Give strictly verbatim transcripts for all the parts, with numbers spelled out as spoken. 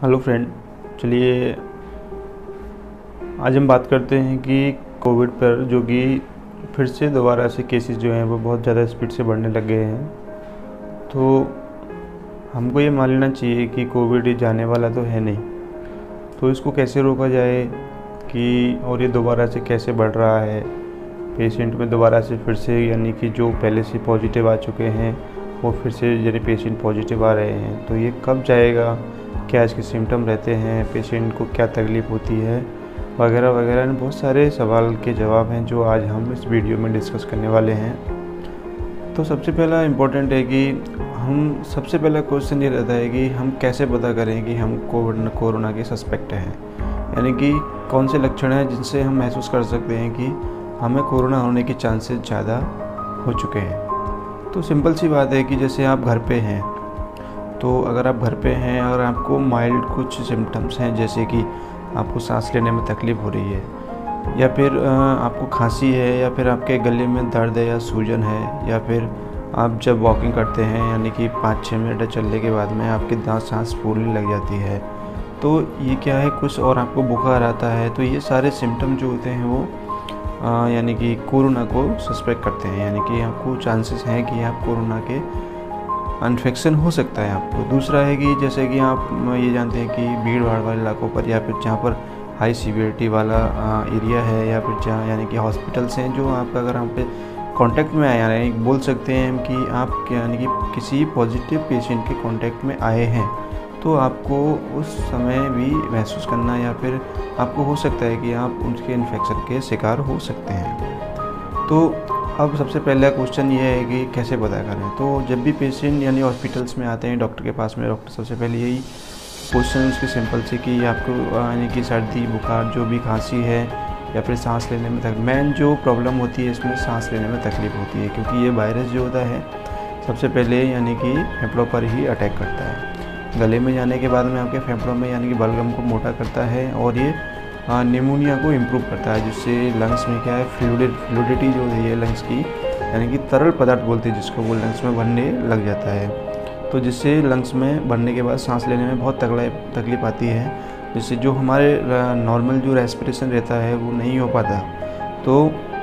Hello friend, चलिए आज हम बात करते हैं कि कोविड पर जो कि फिर से दोबारा से केसेस जो हैं वो बहुत ज़्यादा स्पीड से बढ़ने लग गए हैं। तो हमको ये मान लेना चाहिए कि कोविड ये जाने वाला तो है नहीं, तो इसको कैसे रोका जाए कि और ये दोबारा से कैसे बढ़ रहा है पेशेंट में दोबारा से फिर से, यानी कि जो पहले से पॉजिटिव आ चुके हैं वो फिर से यानी पेशेंट पॉजिटिव आ रहे हैं, तो ये कब जाएगा, क्या इसके सिम्टम रहते हैं, पेशेंट को क्या तकलीफ़ होती है वगैरह वगैरह। बहुत सारे सवाल के जवाब हैं जो आज हम इस वीडियो में डिस्कस करने वाले हैं। तो सबसे पहला इम्पोर्टेंट है कि हम सबसे पहला क्वेश्चन ये रहता है कि हम कैसे पता करें कि हम कोविड कोरोना के सस्पेक्ट हैं, यानी कि कौन से लक्षण हैं जिनसे हम महसूस कर सकते हैं कि हमें कोरोना होने के चांसेस ज़्यादा हो चुके हैं। तो सिंपल सी बात है कि जैसे आप घर पे हैं, तो अगर आप घर पे हैं और आपको माइल्ड कुछ सिम्टम्स हैं, जैसे कि आपको सांस लेने में तकलीफ़ हो रही है, या फिर आपको खांसी है, या फिर आपके गले में दर्द है या सूजन है, या फिर आप जब वॉकिंग करते हैं यानी कि पाँच छः मिनट चलने के बाद में आपकी दांत सांस फूलने लग जाती है, तो ये क्या है कुछ, और आपको बुखार आता है, तो ये सारे सिम्टम जो होते हैं वो यानी कि कोरोना को सस्पेक्ट करते हैं, यानी कि आपको चांसेस हैं कि आप कोरोना के इन्फेक्शन हो सकता है आपको। दूसरा है कि जैसे कि आप ये जानते हैं कि भीड़ भाड़ वाले इलाकों पर, या फिर जहाँ पर हाई सीवियरिटी वाला एरिया है, या फिर जहाँ यानी कि हॉस्पिटल्स हैं जो आपका अगर आप पे कांटेक्ट में आए, यानी बोल सकते हैं कि आप यानी कि किसी पॉजिटिव पेशेंट के कांटेक्ट में आए हैं, तो आपको उस समय भी महसूस करना, या फिर आपको हो सकता है कि आप उनके इन्फेक्शन के शिकार हो सकते हैं। तो अब सबसे पहला क्वेश्चन ये है कि कैसे पता करें। तो जब भी पेशेंट यानी हॉस्पिटल्स में आते हैं डॉक्टर के पास में, डॉक्टर सबसे पहले यही क्वेश्चन उसके सिंपल से कि आपको यानी कि सर्दी बुखार जो भी खांसी है, या फिर सांस लेने में तकलीफ, मेन जो प्रॉब्लम होती है इसमें सांस लेने में तकलीफ़ होती है, क्योंकि ये वायरस जो होता है सबसे पहले यानी कि फेफड़ों पर ही अटैक करता है। गले में जाने के बाद में आपके फेफड़ों में यानी कि बलगम को मोटा करता है, और ये निमोनिया को इम्प्रूव करता है, जिससे लंग्स में क्या है फ्लूइड फ्लूइडिटी जो होती है लंग्स की, यानी कि तरल पदार्थ बोलते हैं जिसको, वो लंग्स में भरने लग जाता है, तो जिससे लंग्स में भरने के बाद सांस लेने में बहुत तकलीफ तकलीफ आती है, जिससे जो हमारे नॉर्मल जो रेस्पिरेशन रहता है वो नहीं हो पाता। तो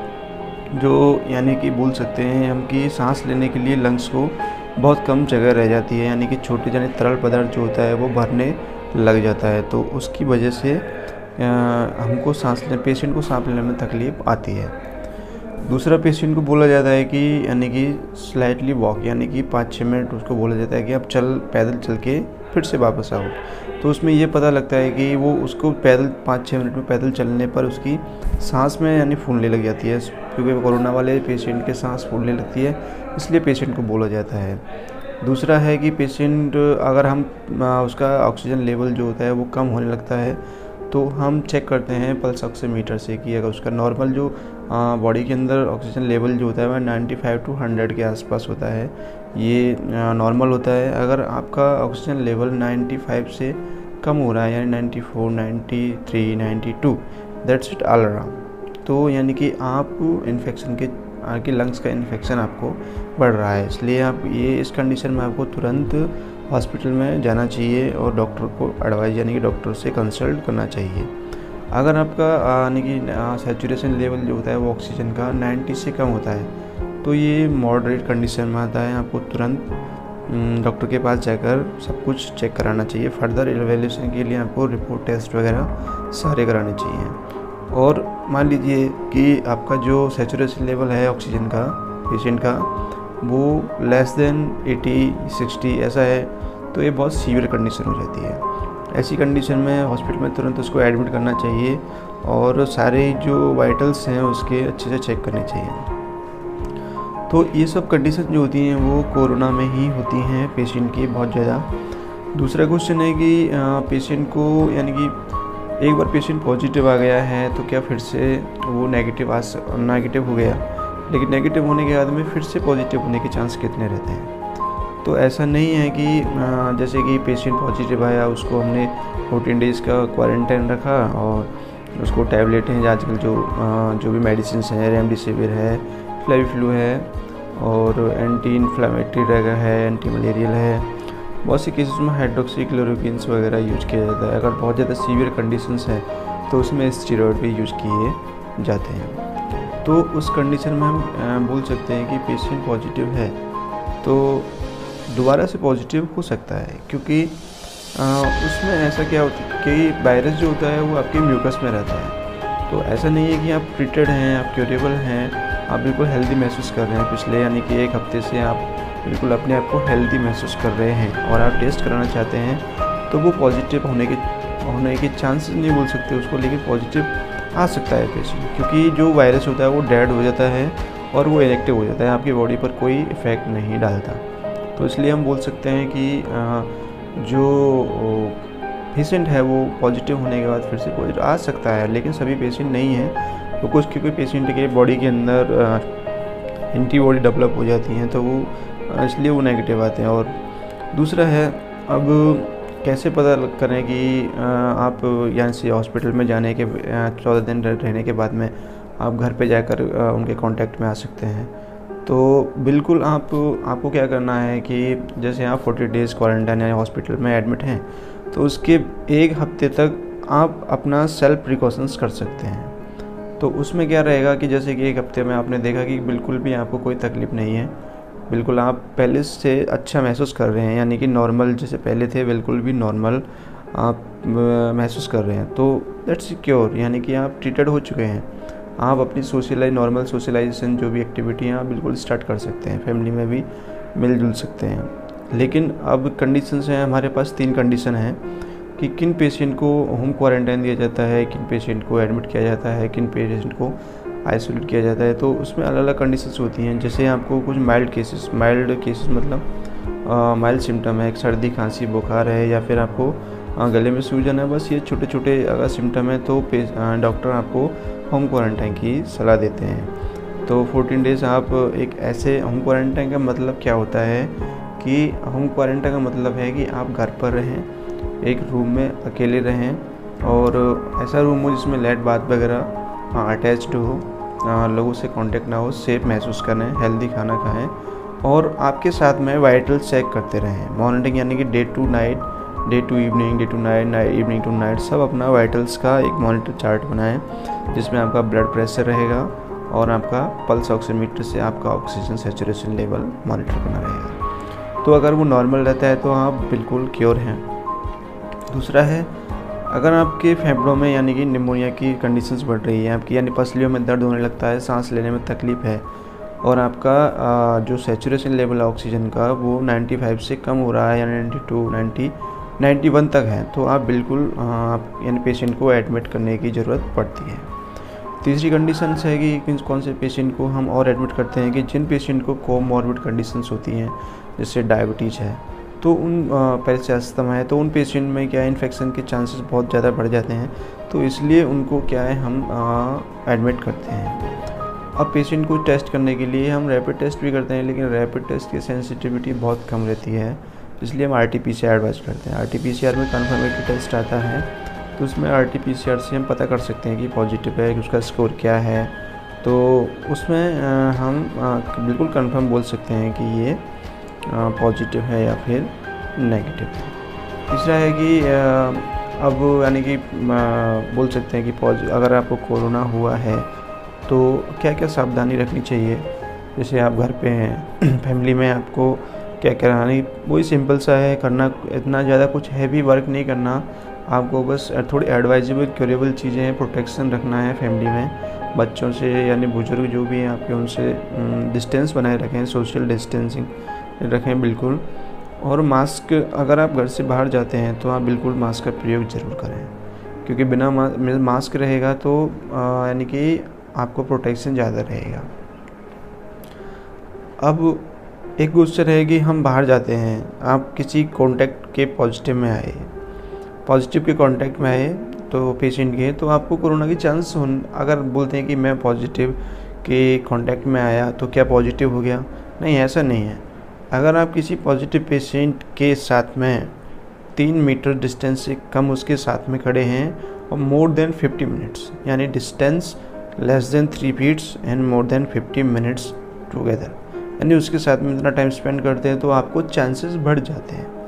जो यानी कि बोल सकते हैं हम कि सांस लेने के लिए लंग्स को बहुत कम जगह रह जाती है, यानी कि छोटे यानी तरल पदार्थ जो होता है वो भरने लग जाता है, तो उसकी वजह से हमको सांस लेने पेशेंट को सांस लेने में तकलीफ़ आती है। दूसरा पेशेंट को बोला जाता है कि यानी कि स्लाइटली वॉक, यानी कि पाँच छः मिनट उसको बोला जाता है कि आप चल पैदल चल के फिर से वापस आओ। तो उसमें ये पता लगता है कि वो उसको पैदल पाँच छः मिनट में पैदल चलने पर उसकी सांस में यानी फूलने लग जाती है, क्योंकि कोरोना वाले पेशेंट के सांस फूलने लगती है, इसलिए पेशेंट को बोला जाता है। दूसरा है कि पेशेंट अगर हम उसका ऑक्सीजन लेवल जो होता है वो कम होने लगता है, तो हम चेक करते हैं पल्स ऑक्सीमीटर से कि अगर उसका नॉर्मल जो बॉडी के अंदर ऑक्सीजन लेवल जो होता है वह पचानवे टू सौ के आसपास होता है, ये नॉर्मल होता है। अगर आपका ऑक्सीजन लेवल पचानवे से कम हो रहा है, यानी चौरानवे, तिरानवे, बानवे, दैट्स इट ऑल अराउंड, तो यानी कि आप इन्फेक्शन के आपके लंग्स का इन्फेक्शन आपको बढ़ रहा है, इसलिए आप ये इस कंडीशन में आपको तुरंत हॉस्पिटल में जाना चाहिए और डॉक्टर को एडवाइस यानी कि डॉक्टर से कंसल्ट करना चाहिए। अगर आपका यानी कि सैचुरेशन लेवल जो होता है वो ऑक्सीजन का नब्बे से कम होता है, तो ये मॉडरेट कंडीशन में आता है, आपको तुरंत डॉक्टर के पास जाकर सब कुछ चेक कराना चाहिए। फर्दर इवैल्यूएशन के लिए आपको रिपोर्ट टेस्ट वगैरह सारे कराने चाहिए। और मान लीजिए कि आपका जो सैचुरेशन लेवल है ऑक्सीजन का पेशेंट का वो लेस देन अस्सी, साठ ऐसा है, तो ये बहुत सीवियर कंडीशन हो जाती है। ऐसी कंडीशन में हॉस्पिटल में तुरंत उसको एडमिट करना चाहिए और सारे जो वाइटल्स हैं उसके अच्छे से चेक करने चाहिए। तो ये सब कंडीशन जो होती हैं वो कोरोना में ही होती हैं पेशेंट की बहुत ज़्यादा। दूसरा क्वेश्चन है कि पेशेंट को यानी कि एक बार पेशेंट पॉजिटिव आ गया है तो क्या फिर से वो नेगेटिव आ नेगेटिव हो गया, लेकिन नेगेटिव होने के बाद में फिर से पॉजिटिव होने के चांस कितने रहते हैं। तो ऐसा नहीं है कि जैसे कि पेशेंट पॉजिटिव आया उसको हमने चौदह डेज़ का क्वारंटाइन रखा और उसको टैबलेट हैं आजकल जो जो भी मेडिसिन हैं, रेमडेसिविर है, फ्लेविफ्लू है और एंटी इन्फ्लेमेटरी ड्रग है, एंटी मलेरियल है, बहुत सी केसेस में हाइड्रोक्सीक्लोरोक्विन वगैरह यूज किया जाता है। अगर बहुत ज़्यादा सीवियर कंडीशंस हैं तो उसमें स्टेरॉयड भी यूज किए जाते हैं। तो उस कंडीशन में हम बोल सकते हैं कि पेशेंट पॉजिटिव है तो दोबारा से पॉजिटिव हो सकता है, क्योंकि उसमें ऐसा क्या होता है कि वायरस जो होता है वो आपके म्यूकस में रहता है। तो ऐसा नहीं है कि आप ट्रीटेड हैं, आप क्योरेबल हैं, आप बिल्कुल हेल्दी महसूस कर रहे हैं पिछले यानी कि एक हफ्ते से आप बिल्कुल अपने आप को हेल्दी महसूस कर रहे हैं और आप टेस्ट कराना चाहते हैं, तो वो पॉजिटिव होने के होने के चांसेस नहीं बोल सकते उसको, लेकिन पॉजिटिव आ सकता है पेशेंट, क्योंकि जो वायरस होता है वो डेड हो जाता है और वो इनएक्टिव हो जाता है, आपकी बॉडी पर कोई इफ़ेक्ट नहीं डालता। तो इसलिए हम बोल सकते हैं कि जो पेशेंट है वो पॉजिटिव होने के बाद फिर से पॉजिटिव आ सकता है, लेकिन सभी पेशेंट नहीं हैं। तो कुछ क्योंकि पेशेंट के बॉडी के अंदर एंटीबॉडी डेवलप हो जाती हैं तो वो इसलिए वो नेगेटिव आते हैं। और दूसरा है, अब कैसे पता करें कि आप यहाँ से हॉस्पिटल में जाने के चौदह दिन रहने के बाद में आप घर पे जाकर उनके कांटेक्ट में आ सकते हैं। तो बिल्कुल आप आपको क्या करना है कि जैसे आप फोर्टी डेज़ क्वारंटाइन या हॉस्पिटल में एडमिट हैं तो उसके एक हफ्ते तक आप अपना सेल्फ प्रिकॉशंस कर सकते हैं। तो उसमें क्या रहेगा कि जैसे कि एक हफ्ते में आपने देखा कि बिल्कुल भी आपको कोई तकलीफ़ नहीं है, बिल्कुल आप पहले से अच्छा महसूस कर रहे हैं, यानी कि नॉर्मल जैसे पहले थे बिल्कुल भी नॉर्मल आप महसूस कर रहे हैं, तो दैट्स सिक्योर, यानी कि आप ट्रीटेड हो चुके हैं। आप अपनी सोशलाइज नॉर्मल सोशलाइजेशन जो भी एक्टिविटी हैं आप बिल्कुल स्टार्ट कर सकते हैं, फैमिली में भी मिलजुल सकते हैं। लेकिन अब कंडीशंस हैं, हमारे पास तीन कंडीशन हैं कि किन पेशेंट को होम क्वारंटाइन दिया जाता है, किन पेशेंट को एडमिट किया जाता है, किन पेशेंट को आइसोलेट किया जाता है। तो उसमें अलग अलग कंडीशंस होती हैं। जैसे आपको कुछ माइल्ड केसेस माइल्ड केसेस मतलब माइल्ड सिम्टम है, एक सर्दी खांसी बुखार है या फिर आपको आ, गले में सूजन है, बस ये छोटे छोटे अगर सिम्टम है तो डॉक्टर आपको होम क्वारंटाइन की सलाह देते हैं। तो फोर्टीन डेज़ आप एक ऐसे होम क्वारंटाइन का मतलब क्या होता है कि होम क्वारंटाइन का मतलब है कि आप घर पर रहें, एक रूम में अकेले रहें और ऐसा रूम हो जिसमें लाइट बाथ वगैरह अटैच्ड हो, लोगों से कांटेक्ट ना हो, सेफ महसूस करें, हेल्दी खाना खाएं और आपके साथ में वाइटल चेक करते रहें मॉर्निंग, यानी कि day to night, day to evening, day to night, night evening to night, सब अपना वाइटल्स का एक मॉनिटर चार्ट बनाएं जिसमें आपका ब्लड प्रेशर रहेगा और आपका पल्स ऑक्सीमीटर से आपका ऑक्सीजन सैचुरेशन लेवल मॉनिटर बना रहेगा। तो अगर वो नॉर्मल रहता है तो आप बिल्कुल क्योर हैं। दूसरा है, अगर आपके फेफड़ों में यानी कि निमोनिया की कंडीशंस बढ़ रही है, आपकी यानी पसलियों में दर्द होने लगता है, सांस लेने में तकलीफ़ है और आपका जो सैचुरेशन लेवल है ऑक्सीजन का वो पचानवे से कम हो रहा है, यानी बानवे, नब्बे, इक्यानवे तक है, तो आप बिल्कुल आप यानी पेशेंट को एडमिट करने की ज़रूरत पड़ती है। तीसरी कंडीशन है कि कौन से पेशेंट को हम और एडमिट करते हैं कि जिन पेशेंट को कोमॉर्बिड कंडीशंस होती हैं, जैसे डायबिटीज़ है, तो उन पहले से अस्थमा है, तो उन पेशेंट में क्या है इन्फेक्शन के चांसेस बहुत ज़्यादा बढ़ जाते हैं, तो इसलिए उनको क्या है हम एडमिट करते हैं। अब पेशेंट को टेस्ट करने के लिए हम रैपिड टेस्ट भी करते हैं, लेकिन रैपिड टेस्ट की सेंसिटिविटी बहुत कम रहती है, इसलिए हम R T P C R advise करते हैं। R T P C R में कन्फर्मेटरी टेस्ट आता है, तो उसमें R T P C R से हम पता कर सकते हैं कि पॉजिटिव है, कि उसका स्कोर क्या है, तो उसमें हम बिल्कुल कंफर्म बोल सकते हैं कि ये पॉजिटिव है या फिर नेगेटिव है। तीसरा है कि अब यानी कि बोल सकते हैं कि पॉजिटिव अगर आपको कोरोना हुआ है तो क्या क्या सावधानी रखनी चाहिए। जैसे आप घर पे हैं, फैमिली में आपको क्या करानी, वही सिंपल सा है करना, इतना ज़्यादा कुछ हैवी वर्क नहीं करना, आपको बस थोड़ी एडवाइजेबल क्योरेबल चीज़ें हैं, प्रोटेक्शन रखना है फैमिली में, बच्चों से यानी बुजुर्ग जो भी हैं आपके उनसे डिस्टेंस बनाए रखें, सोशल डिस्टेंसिंग रखें बिल्कुल। और मास्क, अगर आप घर से बाहर जाते हैं तो आप बिल्कुल मास्क का प्रयोग ज़रूर करें, क्योंकि बिना मास्क रहेगा तो यानी कि आपको प्रोटेक्शन ज़्यादा रहेगा। अब एक क्वेश्चन है कि हम बाहर जाते हैं, आप किसी कांटेक्ट के पॉजिटिव में आए, पॉजिटिव के कांटेक्ट में आए तो पेशेंट के, तो आपको कोरोना की चांस अगर बोलते हैं कि मैं पॉजिटिव के कांटेक्ट में आया तो क्या पॉजिटिव हो गया, नहीं, ऐसा नहीं है। अगर आप किसी पॉजिटिव पेशेंट के साथ में तीन मीटर डिस्टेंस से कम उसके साथ में खड़े हैं और मोर देन फिफ्टी मिनट्स, यानी distance less than three feets and more than fifty minutes together, यानी उसके साथ में इतना टाइम स्पेंड करते हैं तो आपको चांसेस बढ़ जाते हैं।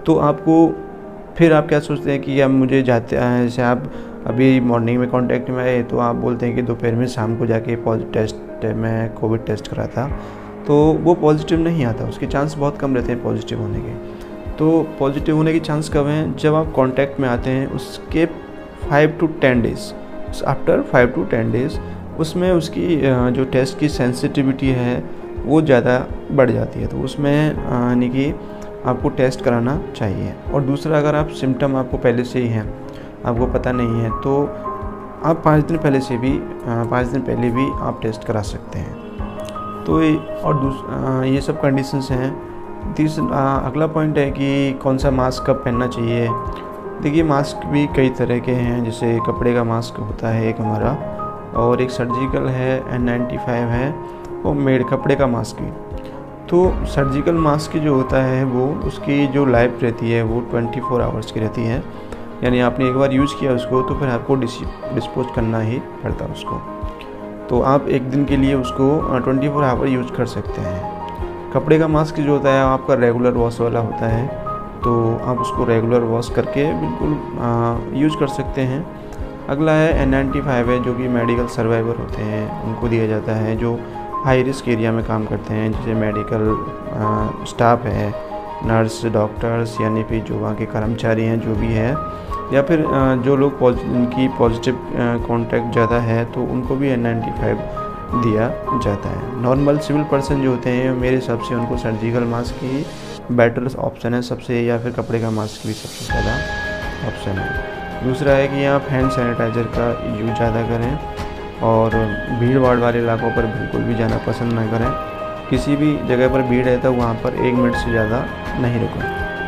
तो आपको फिर आप क्या सोचते हैं कि अब मुझे जाते हैं, जैसे आप अभी मॉर्निंग में कांटेक्ट में आए तो आप बोलते हैं कि दोपहर में शाम को जाके पॉजिटिव टेस्ट मैं कोविड टेस्ट करा था, तो वो पॉजिटिव नहीं आता, उसके चांस बहुत कम रहते हैं पॉजिटिव होने के। तो पॉजिटिव होने के चांस कब हैं? जब आप कांटेक्ट में आते हैं उसके five to ten days, after five to ten days उसमें उसकी जो टेस्ट की सेंसिटिविटी है वो ज़्यादा बढ़ जाती है, तो उसमें यानी कि आपको टेस्ट कराना चाहिए। और दूसरा, अगर आप सिम्टम आपको पहले से ही हैं, आपको पता नहीं है, तो आप पाँच दिन पहले से भी पाँच दिन पहले भी आप टेस्ट करा सकते हैं। तो ये और दूसरा ये सब कंडीशंस हैं। तीसरा अगला पॉइंट है कि कौन सा मास्क कब पहनना चाहिए। देखिए, मास्क भी कई तरह के हैं, जैसे कपड़े का मास्क होता है एक हमारा, और एक सर्जिकल है, एन नाइन्टी फाइव है, और मेड कपड़े का मास्क भी। तो सर्जिकल मास्क जो होता है वो उसकी जो लाइफ रहती है वो ट्वेंटी फोर आवर्स की रहती है, यानी आपने एक बार यूज़ किया उसको तो फिर आपको डिस्पोज करना ही पड़ता है उसको। तो आप एक दिन के लिए उसको ट्वेंटी फोर आवर यूज कर सकते हैं। कपड़े का मास्क जो होता है आपका रेगुलर वॉश वाला होता है, तो आप उसको रेगुलर वॉश करके बिल्कुल यूज़ कर सकते हैं। अगला है एन नाइन्टी फाइव है, जो कि मेडिकल सर्वाइवर होते हैं उनको दिया जाता है, जो हाई रिस्क एरिया में काम करते हैं, जैसे मेडिकल स्टाफ है, नर्स, डॉक्टर्स, यानी फिर जो वहाँ के कर्मचारी हैं जो भी है, या फिर जो लोग उनकी पॉजिटिव कॉन्टैक्ट ज़्यादा है तो उनको भी एन नाइन्टी फाइव दिया जाता है। नॉर्मल सिविल पर्सन जो होते हैं मेरे हिसाब से उनको सर्जिकल मास्क ही बेटर ऑप्शन है सबसे, या फिर कपड़े का मास्क भी सबसे ज़्यादा ऑप्शन है। दूसरा है कि आप हैंड सैनिटाइज़र का यूज ज़्यादा करें, और भीड़ भाड़ वाले इलाकों पर बिल्कुल भी जाना पसंद ना करें। किसी भी जगह पर भीड़ है तो वहाँ पर एक मिनट से ज़्यादा नहीं रुकें।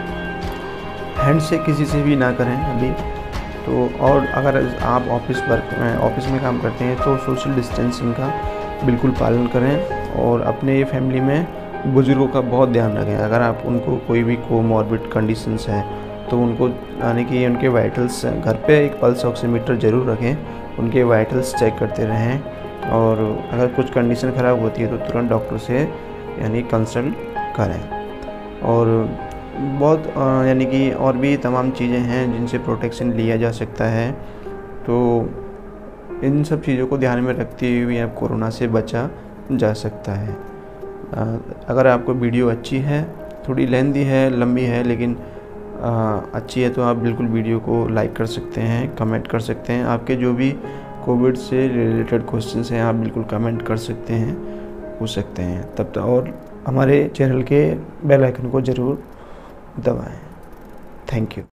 हैंड से किसी से भी ना करें अभी तो। और अगर आप ऑफिस वर्क ऑफिस में काम करते हैं तो सोशल डिस्टेंसिंग का बिल्कुल पालन करें, और अपने फैमिली में बुज़ुर्गों का बहुत ध्यान रखें। अगर आप उनको कोई भी कोमॉर्बिड कंडीशंस है तो उनको यानी कि उनके वाइटल्स घर पे एक पल्स ऑक्सीमीटर ज़रूर रखें, उनके वाइटल्स चेक करते रहें, और अगर कुछ कंडीशन ख़राब होती है तो तुरंत डॉक्टर से यानी कंसल्ट करें। और बहुत यानी कि और भी तमाम चीज़ें हैं जिनसे प्रोटेक्शन लिया जा सकता है, तो इन सब चीज़ों को ध्यान में रखते हुए आप कोरोना से बचा जा सकता है। अगर आपको वीडियो अच्छी है, थोड़ी लेंथी है, लंबी है, लेकिन अच्छी है, तो आप बिल्कुल वीडियो को लाइक कर सकते हैं, कमेंट कर सकते हैं। आपके जो भी कोविड से रिलेटेड क्वेश्चंस हैं आप बिल्कुल कमेंट कर सकते हैं, पूछ सकते हैं तब तक। और हमारे चैनल के बेल आइकन को ज़रूर दबाएं। Thank you.